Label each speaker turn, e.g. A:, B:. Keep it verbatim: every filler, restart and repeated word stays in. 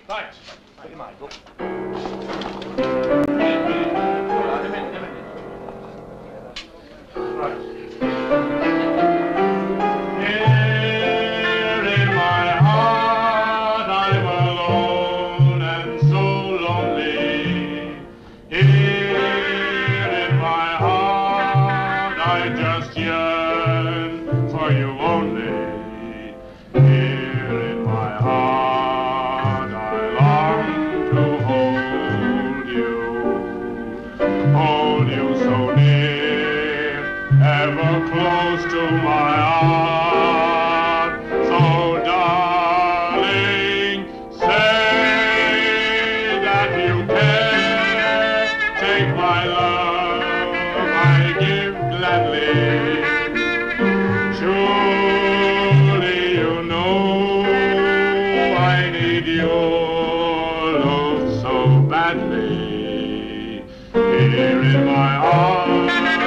A: Thanks. Put your mind up. Right. Here in my heart I'm alone and so lonely. Here in my heart I just yearn for you only. Here in my heart I long to hold you, hold you so near, ever close to my heart. So darling, say that you care, take my love, I give gladly. Surely you know I need your love so badly. Here in my heart